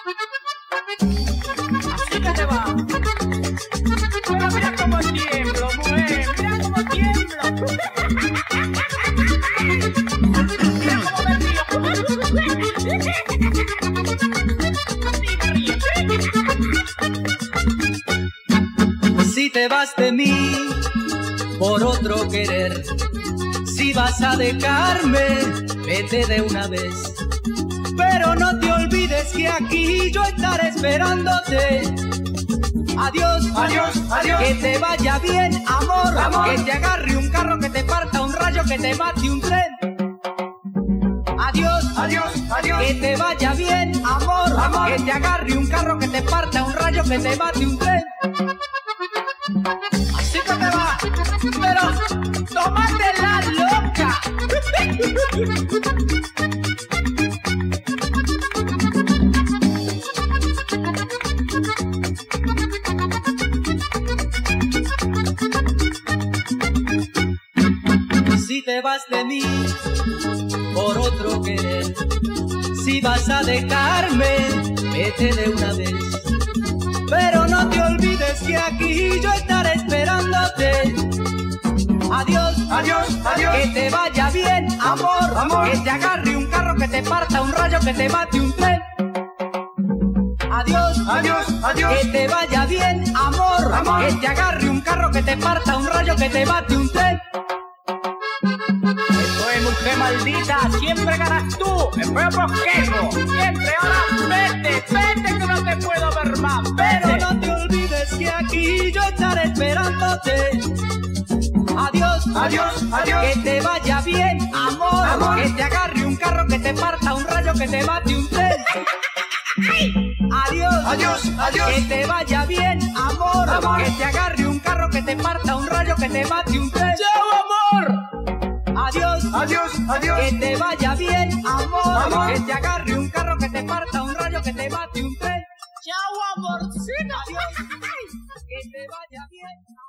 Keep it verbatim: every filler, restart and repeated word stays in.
Así que te va. Pero mira cómo tiemblo, mujer. Mira cómo tiemblo. Mira cómo me río. Si te vas de mí por otro querer, si vas a dejarme, vete de una vez. Pero no te olvides que aquí yo estaré esperándote. Adiós, Adiós, adiós. que te vaya bien, amor, Amor. que te agarre un carro, que te parta un rayo, que te mate un tren. Adiós, Adiós, adiós. que te vaya bien, amor, Amor. que te agarre un carro, que te parta un rayo, que te mate un tren. Así que te va. Pero tómate la loca. Si te vas de mí por otro querer, si vas a dejarme, vete de una vez. Pero no te olvides que aquí yo estaré esperándote. Adiós, Adiós, adiós. que te vaya bien, amor, Amor. que te agarre un carro, que te parta un rayo, que te mate un tren. Adiós, Adiós, adiós. que te vaya bien, amor, Amor. que te agarre un carro, que te parta un rayo, que te mate un tren. Eso es, mujer maldita. Siempre ganas tú. El feo posquejo. Siempre. Ahora vete, vete que no te puedo ver más. Pero Vete. no te olvides que aquí yo estaré esperándote. Adiós, Adiós, adiós. que te vaya bien, amor, Amor. que te agarre un carro, que te parta un rayo, que te mate un tren. Adiós, Adiós, adiós. que te vaya bien, amor, Amor. que te agarre un carro, que te parta un rayo, que te mate un tren. ¡Chao, amor! Adiós, Adiós, adiós. que te vaya bien, amor, Amor. que te agarre un carro, que te parta un rayo, que te mate un tren. ¡Chao, amorcito! Adiós, que te vaya bien.